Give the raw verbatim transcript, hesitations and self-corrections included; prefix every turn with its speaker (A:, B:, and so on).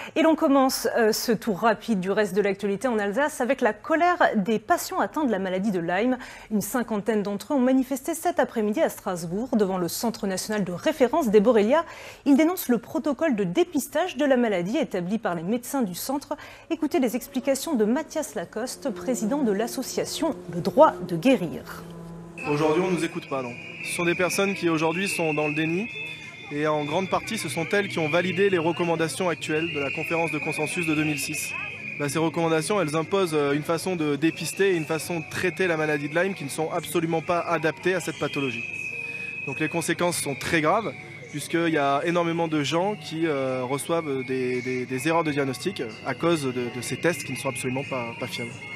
A: Et l'on commence euh, ce tour rapide du reste de l'actualité en Alsace avec la colère des patients atteints de la maladie de Lyme. Une cinquantaine d'entre eux ont manifesté cet après-midi à Strasbourg devant le Centre national de référence des Borrelia. Ils dénoncent le protocole de dépistage de la maladie établi par les médecins du centre. Écoutez les explications de Mathias Lacoste, président de l'association Le Droit de Guérir.
B: Aujourd'hui, on ne nous écoute pas. Non. Ce sont des personnes qui aujourd'hui sont dans le déni. Et en grande partie, ce sont elles qui ont validé les recommandations actuelles de la conférence de consensus de deux mille six. Bah, ces recommandations, elles imposent une façon de dépister et une façon de traiter la maladie de Lyme qui ne sont absolument pas adaptées à cette pathologie. Donc les conséquences sont très graves, puisqu'il y a énormément de gens qui euh, reçoivent des, des, des erreurs de diagnostic à cause de, de ces tests qui ne sont absolument pas, pas fiables.